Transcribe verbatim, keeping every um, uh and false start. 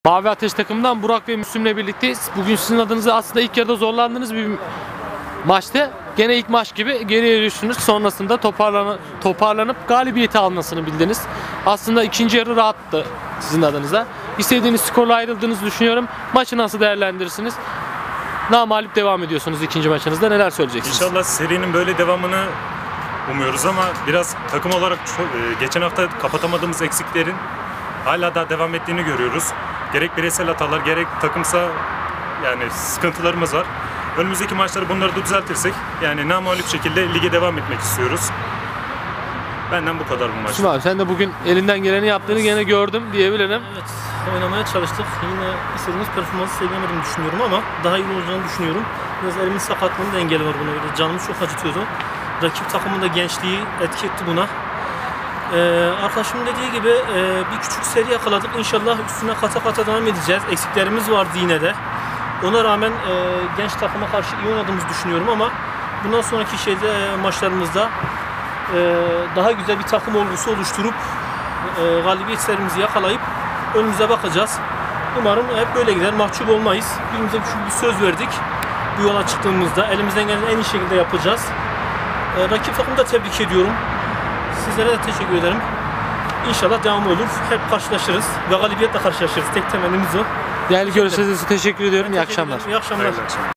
Mavi Ateş takımından Burak ve Müslüm'le birlikteyiz. Bugün sizin adınıza aslında ilk yarıda zorlandığınız bir maçtı. Gene ilk maç gibi geriye düştünüz. Sonrasında toparlan toparlanıp galibiyeti almasını bildiniz. Aslında ikinci yarı rahattı sizin adınıza. İstediğiniz skorla ayrıldığınızı düşünüyorum. Maçı nasıl değerlendirirsiniz? Namalip devam ediyorsunuz ikinci maçınızda. Neler söyleyeceksiniz? İnşallah serinin böyle devamını umuyoruz ama biraz takım olarak çok, geçen hafta kapatamadığımız eksiklerin hala daha devam ettiğini görüyoruz. Gerek bireysel hatalar gerek takımsa yani sıkıntılarımız var. Önümüzdeki maçları bunları da düzeltirsek yani namağlup şekilde lige devam etmek istiyoruz. Benden bu kadar bu maç. Şimdi abi sen de bugün elinden geleni yaptığını gene gördüm diyebilirim. Evet, oynamaya çalıştık. Yine istediğimiz performansı sergilemediğimi düşünüyorum ama daha iyi olacağını düşünüyorum. Biraz elimin sakatlığının da engeli var buna göre. Canımı çok acıtıyordu. Rakip takımın da gençliği etki etti buna. Ee, arkadaşımın dediği gibi e, bir küçük seri yakaladık. İnşallah üstüne kata kata devam edeceğiz. Eksiklerimiz vardı yine de. Ona rağmen e, genç takıma karşı iyi oynadığımızı düşünüyorum ama bundan sonraki şeyde e, maçlarımızda e, daha güzel bir takım olgusu oluşturup e, galibiyetlerimizi yakalayıp önümüze bakacağız. Umarım hep böyle gider. Mahcup olmayız. Birbirimize bir söz verdik. Bu yola çıktığımızda elimizden gelen en iyi şekilde yapacağız. E, rakip takımı da tebrik ediyorum. Sizlere de teşekkür ederim. İnşallah devamı olur. Hep karşılaşırız ve galibiyetle karşılaşırız. Tek temennimiz o. Değerli görüşleriniz için teşekkür ediyorum. İyi Teşekkür akşamlar. ederim. İyi akşamlar. Hayırlı akşamlar.